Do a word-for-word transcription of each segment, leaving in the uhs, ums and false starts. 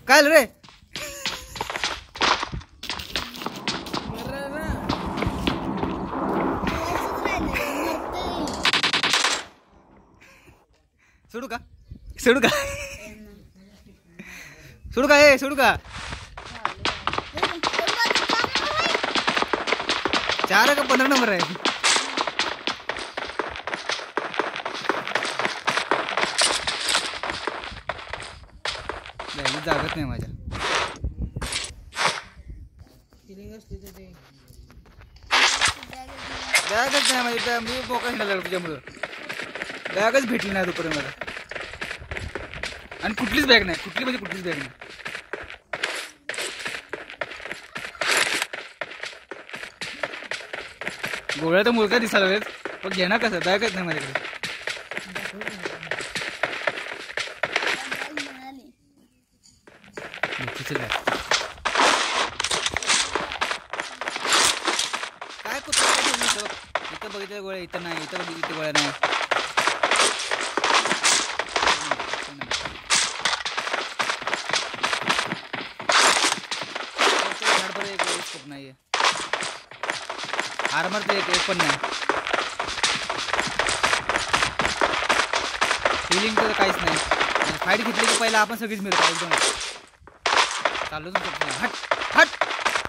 काय रे सोडू का सोडू का सोडू का ए सोडू का चार का पंधरा नंबर आहे जागत नाही माझ्या बॅगच नाही माझी मी मोका हिंडा लागलो तुझ्यामुळं बॅगच भेटली नाही दुपारी मला आणि कुठलीच बॅग नाही कुठली म्हणजे कुठलीच बॅग नाही गोळ्या तर मुलगा दिसायला लागलेत पण घेणार कसं बॅगच नाही माझ्याकडे काय कुठं इथं बघितलं गोळ्या इथं नाही इथं बघितलं इथं गोळ्या नाही नाहीये आर्मर ते एक पण नाही फिलिंग तर काहीच नाही फाईट घेतली की पहिला आपण सगळीच मिळतो एकदम चालूच नाही हट हट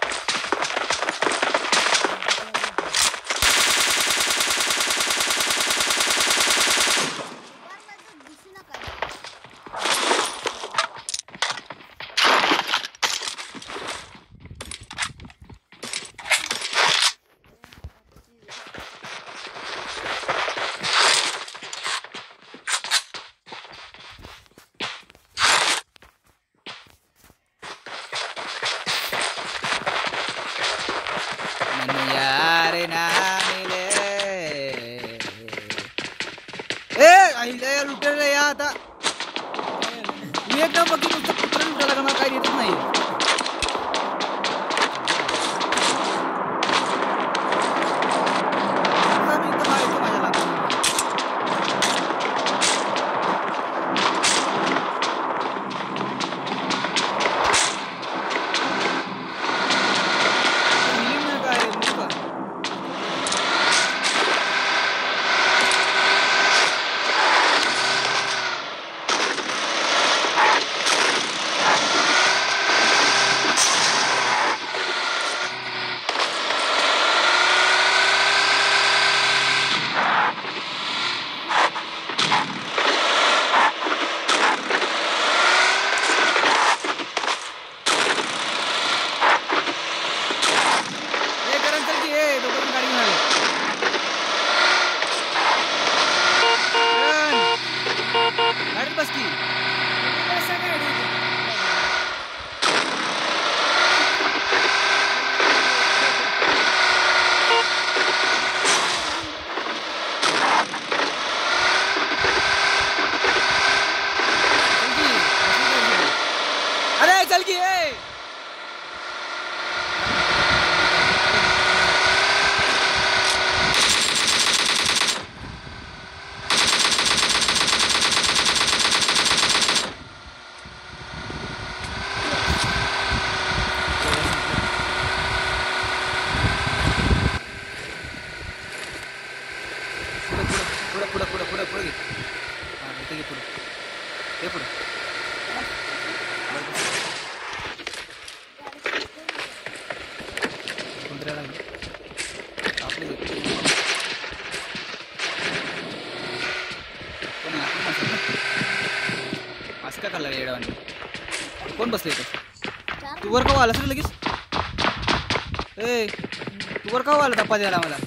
लुटेल या आता मी एक बघ नुसतं कुत्र लुटायला का मला काही येतच नाही कोण बसले तू वर का आला सर लगेच ए तू वर का आला टप्पा द्यायला मला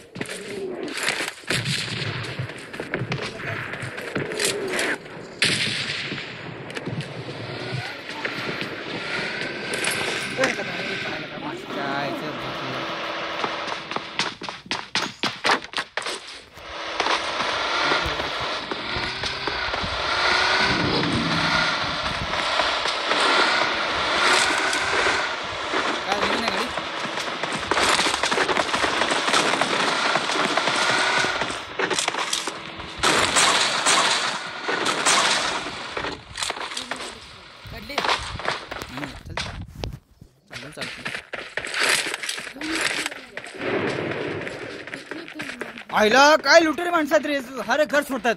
चालू चालते आईला काय लुटेरे माणसात रे हर घर सोडतात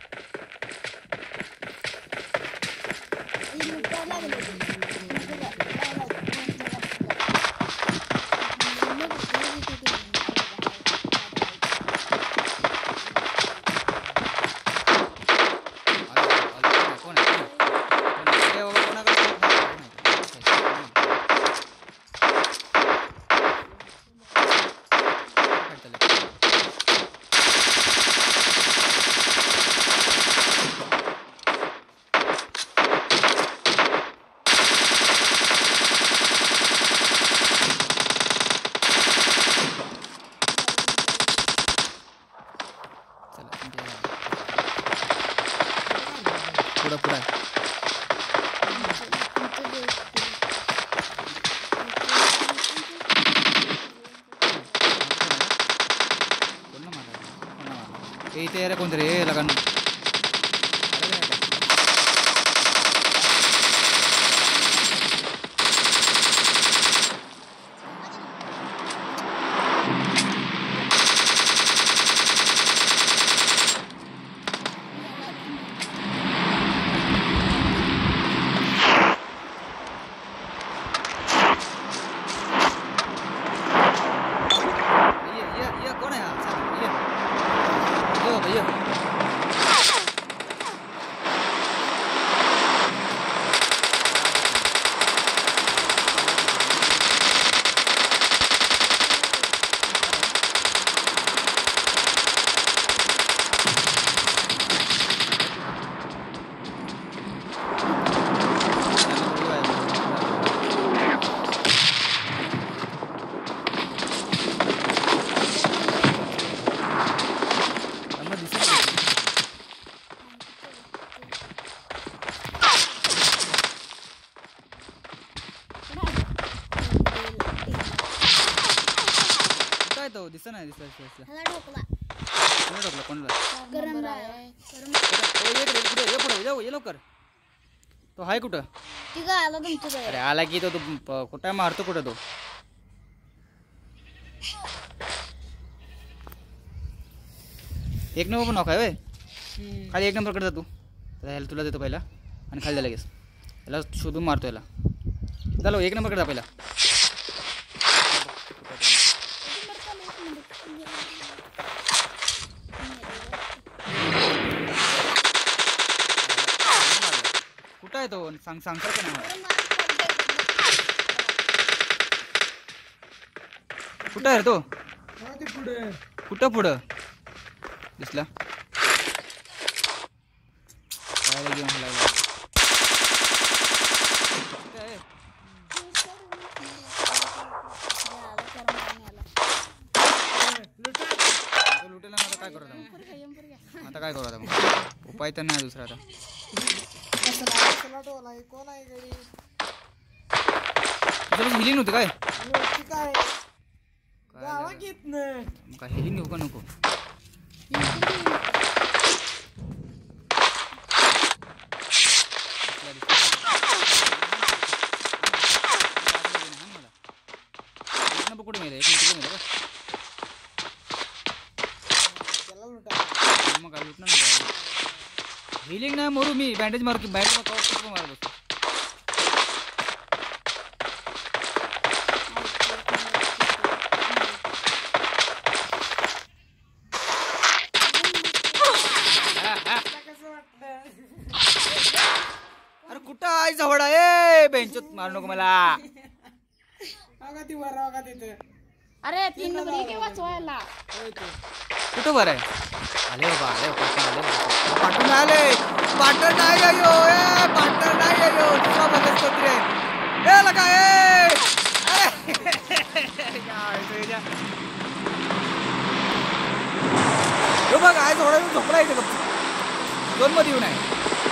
पुढं पुढं इथे रे कोणतरी हे लगान तो दिसत नाही दिसत ह्याला ढोकला ह्याला ढोकला कोणला गरम आहे गरम ए ये पुढे ये पुढे जाऊ ये लवकर तो हाय कुठं ती काय आला तुमच्या अरे आला की तो तो कुठे मारतो कुठे तो एक नंबर पण नॉक आहे व्हय खाली एक नंबर कडे जा तू तर ह्याला तुला देतो पहिला आणि खाली जा लगेच याला शोधून मारतो याला चलो एक नंबर कडे जा पहिला कुठं आहे तो सांग सांगता का नाही कुठं आहे तो कुठं पुढं दिसला काय घेऊन लागला लुटेला आता काय करू आता काय करू आता उपाय तर नाही दुसरा आता हिलिंग नव्हती काय काय हिलिंग नको नको कुठे मिळेल एक मिनिट मिळेल मग काय लुटणार नाही हिलिंग नाही मारू मी बँडेज मारू की बँडेज मारू मारू बसतो अरे कुठं आहे जवळ ए बेंचोत मारू नको मला अरे तीन नंबर एक वाचवायला कुठं बरं आहे आले बाबा आले पाटण आले पाटण नाही आयो ए पाटण नाही आयो तुला बघत कोत्री ए लगा ए यो बघ आज थोडा वेळ झोपला इथे गप्प दोन मध्ये येऊ नाही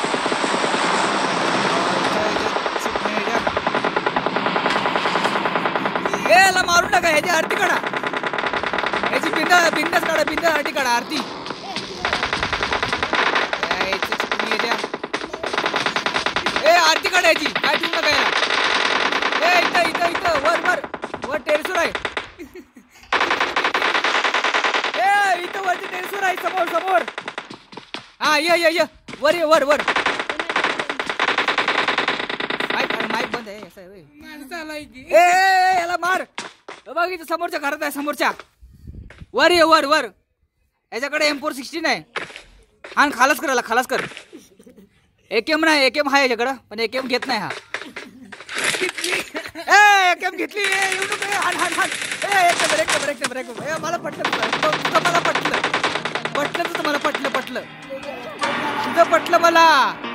याला मारून टाका ह्याची आरती काढा ह्याची बिंदा बिंदाच काढा बिंदा आरती काढा आरती ए आरती काढायची काय ठेवू नका याला ए इथं इथं इथं वर टेरेसवर आहे. ए इथं वरती टेरेसवर आहे समोर समोर. हा ये ये ये वर ये वर वर. माईक माईक बंद आहे असं आहे. ए याला मार. बघ इथं समोरच्या घरात आहे समोरच्या. वर ये वर वर. याच्याकडे एम फोर सिक्स्टीन आहे. हा खालास कर याला खालास कर. एकेम नाही एकेम हा याच्याकडं पण एकेम घेत नाही हा. ए एकेम घेतली. येऊ नको. हाण हाण हाण. ए एक नंबर एक नंबर एक नंबर एक नंबर. ए मला पटलं तुझं मला पटलं पटलं तुझं मला पटलं पटलं तुझं पटलं मला.